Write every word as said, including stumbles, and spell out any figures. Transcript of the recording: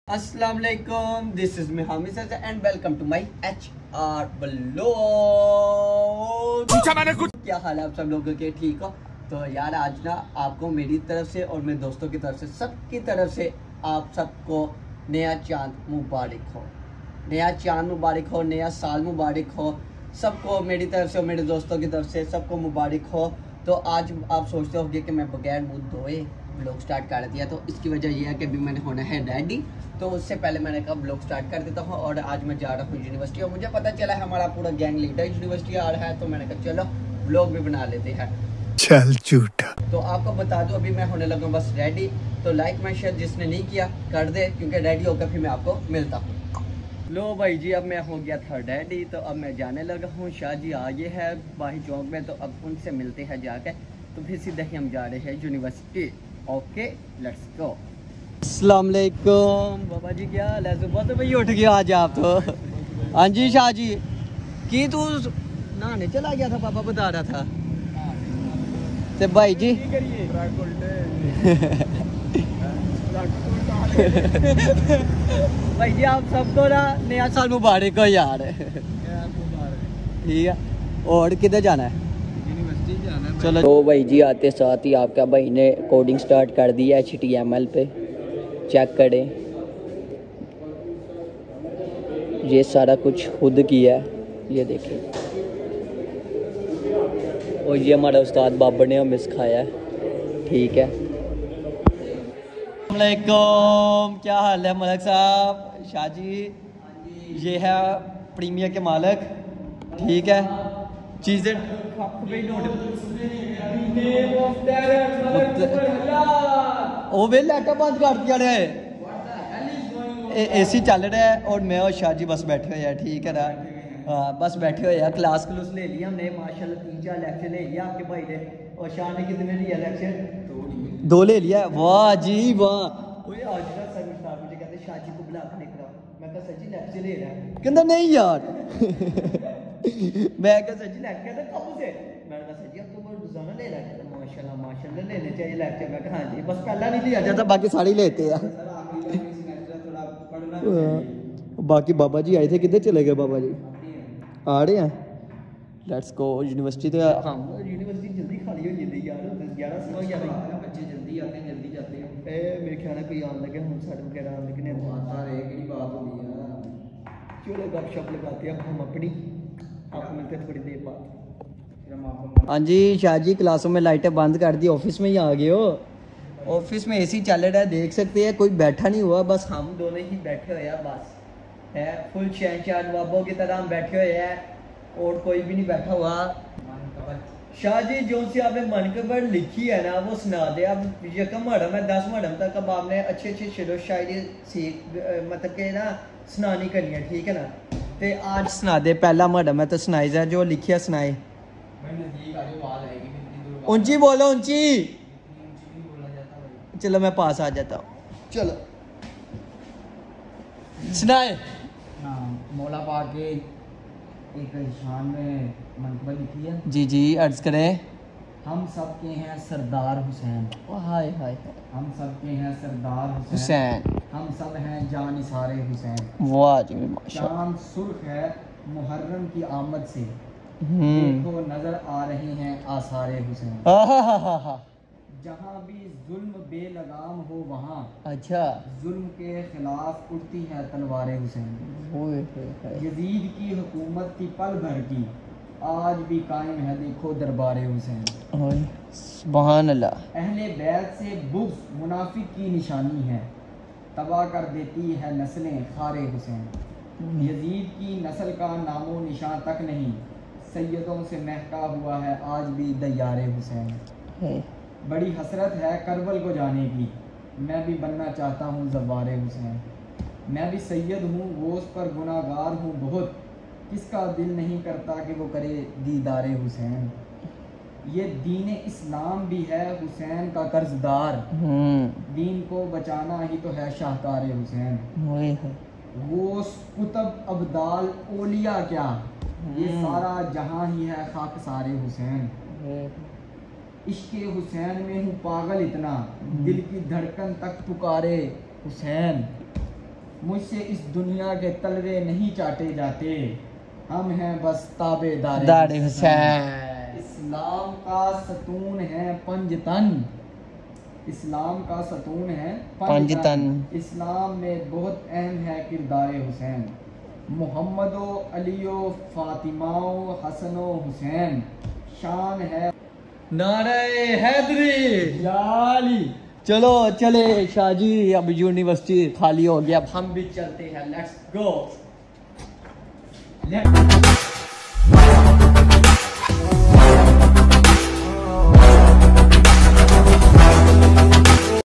अस्सलाम वालेकुम, this is me Hamid and welcome to my H R blog. पूछा मैंने कुछ। क्या हाल है आप सब लोगों के? ठीक हो? तो यार आज ना आपको मेरी तरफ से और मेरे दोस्तों की तरफ से सबकी तरफ से आप सबको नया चांद मुबारक हो, नया चांद मुबारक हो, नया साल मुबारक हो। सबको मेरी तरफ से और मेरे दोस्तों की तरफ से सबको मुबारक हो। तो आज आप सोचते होंगे कि मैं बगैर मुँह धोए ब्लॉग स्टार्ट कर दिया, तो इसकी वजह यह है कि अभी मैंने होना है रेडी। तो उससे पहले मैंने कहा ब्लॉग स्टार्ट कर देता हूँ। और आज मैं जा रहा हूँ यूनिवर्सिटी और मुझे पता चला है हमारा पूरा गैंग लीडर यूनिवर्सिटी आ रहा है, तो मैंने कहा चलो ब्लॉग भी बना लेते हैं। चल झूठा। तो आपको बता दूं अभी मैं होने लगा बस रेडी। तो लाइक में शेयर जिसने नहीं किया कर दे, क्योंकि रेडी होकर फिर मैं आपको मिलता हूँ। लो भाई जी, अब मैं हो गया था रेडी, तो अब मैं जाने लगा हूँ। शाह जी आगे है बाही चौक में, तो अब उनसे मिलते हैं जाके। तो फिर सीधे ही हम जा रहे हैं यूनिवर्सिटी। Okay let's go. अस्सलाम वालेकुम बाबा जी, क्या हाल है? सुबह तो भाई उठ गया आज आप तो। हाँ जी शाह जी, की तू नहाने चला गया था? पापा बता रहा था। तो भाई जी भाई जी आप सबको ना नया साल मुबारक हो यार। ठीक है, और किधर जाना है? चलो। तो भाई जी आते साथ ही आपका भाई ने कोडिंग स्टार्ट कर दी है एच टी एम एल पे। चेक करें, ये सारा कुछ खुद किया है, ये देखिए। और ये हमारा उस्ताद बाबर ने हमें सिखाया है। ठीक है। अस्सलामुअलैकुम, क्या हाल है मलक साहब? शाह जी ये है प्रीमियर के मालिक। ठीक है, चीज़ें ओ वे लैपटॉप बंद कर दिया रे। एसी चल रहा है और मैं और शाह जी बस बैठे हुए हैं। ठीक है ना? हाँ बस बैठे हुए हैं। क्लास क्लूस ले लिया हमने माशाल्लाह, तीन चार लेक्चर ले लिया आपके भाई ने। और शाह ने कितने लिया लेक्चर? दो ले लिया। वाह जी वाह। ओए आज ना सर साहब मुझे कहते शाह जी को बुला के लेकर आओ। मैं कहा सर जी लेक्चर ले रहा है। कहता नहीं यार। मैं कहा सर जी लेक्चर कब से? मैंने कहा सर जी अब तो रोजाना ले रहा है। माशाल्लाह माशाल्लाह लेने चाहिए लेक्चर। मैं कहा हाँ जी, बस पहला नहीं लिया जाता, बाकी सारे लेते हैं। बाकी बाबा जी आए थे, किधर चले गए बाबा जी? आ रहे हैं। Let's go university. तो हाँ यूनिवर्सिटी जल्दी खाली हो जाती है यार, दस ग्यारह सौ ग्यारह बच्चे जल्दी आते हैं जल्दी जाते हैं। ए मेरे ख्याल है कोई आने लगे हम साढ़े वगैरह आने लगे आता रहे की बात होती है। चलो गपशप लगाते हैं हम अपनी, आपको मिलते हैं थोड़ी देर बाद। हाँ जी शाह जी, क्लासों में लाइटें बंद कर दी, ऑफिस में ही आ गए हो। ऑफिस में एसी चल रहा है, देख सकते हैं। कोई बैठा नहीं हुआ, बस हम दोनों ही बैठे हुए हैं। बस है फुल शहंशाह नवाबों की तरह हम बैठे हुए हैं और कोई भी नहीं बैठा हुआ। शाह जी जो सी आपने मनकबर लिखी है ना वो सुना दे। अब यकम मरम है दस मरम तक अब आपने अच्छे अच्छे शेरो शायरी सीख मतलब के ना सुनानी करनी है। ठीक है ना? तो आज सुना दे। पहला मरम है तो सुनाई जाए, जो लिखिया सुनाए। ऊंची बोलो ऊंची। चलो मैं पास आ जाता हूँ। चलो सुनाए। मौला पाक के एक शान में मनकबा लिखी है। जी जी अर्ज करें। हम सब के हैं सरदार हुसैन। हाय हाय। हम सब के हैं सरदार हुसैन। हुसैन। हम सब हैं जान सारे हुसैन। वाह जी माशाल्लाह। चांद सुर्ख है मुहर्रम की आमद से, हम्म देखो नजर आ रहे हैं आसारे हुसैन। जहाँ भी जुल्म बेलगाम हो वहाँ अच्छा जुल्म के खिलाफ उठती है तलवार हुसैन। यजीद की हुकूमत की पल भर की आज भी कायम है, देखो दरबार हुसैन। सुभान अल्लाह। अहले बैत से बुग़्ज़ मुनाफिक की निशानी है, तबाह कर देती है नस्लें खारे हुसैन। यजीद की नस्ल का नामो निशान तक नहीं, सैयदों से महका हुआ है आज भी दयारे हुसैन। बड़ी हसरत है करबल को जाने की, मैं भी बनना चाहता हूँ ज़वारे हुसैन। मैं भी सैयद हूँ गोश पर गुनाहगार हूँ बहुत, किसका दिल नहीं करता कि वो करे दीदारे हुसैन। ये दीन इस्लाम भी है हुसैन का कर्जदार, दीन को बचाना ही तो है शाहकार हुसैन। गोश कुतब अब्दाल ओलिया क्या, ये सारा जहाँ ही है खाक सारे हुसैन। इश्क़े हुसैन में हूँ पागल इतना, दिल की धड़कन तक पुकारे हुसैन। मुझसे इस दुनिया के तलवे नहीं चाटे जाते, हम हैं बस ताबेदार दारे हुसैन। इस्लाम का सतून है पंजतन, इस्लाम का सतून है पंजतन। इस्लाम में बहुत अहम है किरदार हुसैन, मोहम्मदो अलियो फातिमाओ हसनो हुसैन, शान है नारे हैदरी। जाली। चलो चले शाह जी, अब यूनिवर्सिटी खाली हो गया, अब हम भी चलते हैं। लेट्स गो।